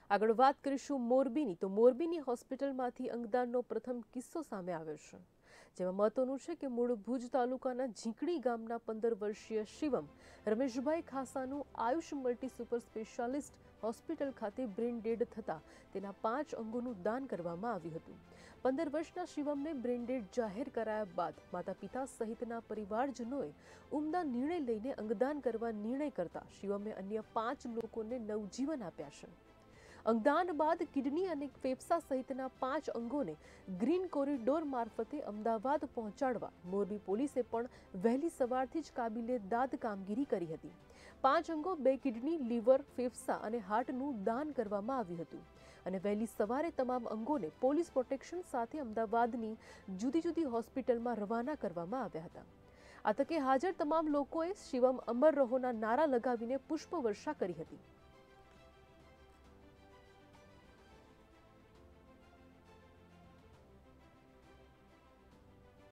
આગળ વાત કરીશું મોરબીની તો મોરબીની હોસ્પિટલમાંથી અંગદાનનો પ્રથમ કિસ્સો સામે આવ્યો છે, જેમાં મહત્વનું છે કે મૂળ ભુજ તાલુકાના ઝીંકડી ગામના 15 વર્ષીય શિવમ રમેશભાઈ ખાસાનું Ayush multi super specialist hospital ખાતે બ્રેન ડેડ થતા તેના 5 અંગોનું દાન કરવામાં આવ્યું હતું। 15 વર્ષના શિવમને બ્રેન ડેડ જાહેર કરાયા બાદ માતા પિતા સહિતના પરિવારજનોએ ઉમદા નિર્ણય લઈને અંગદાન કરવા નિર્ણય કરતા શિવમે અન્ય 5 લોકોને નવજીવન આપ્યા છે। અંગદાન બાદ કિડની અને ફેફસા સહિતના 5 અંગોને ગ્રીન કોરિડોર મારફતે અમદાવાદ પહોંચાડવા મોરબી પોલીસે પણ વહેલી સવારથી જ કાબિલે દાદ કામગીરી કરી હતી। 5 અંગો 2 કિડની, લીવર, ફેફસા અને હાર્ટનું દાન કરવામાં આવ્યું હતું અને વહેલી સવારે તમામ અંગોને પોલીસ પ્રોટેક્શન સાથે અમદાવાદની જુદી જુદી હોસ્પિટલમાં રવાના કરવામાં આવ્યા હતા। આ તકે હાજર તમામ લોકોએ શિવમ અમર રહોના નારા લગાવીને પુષ્પવર્ષા કરી હતી।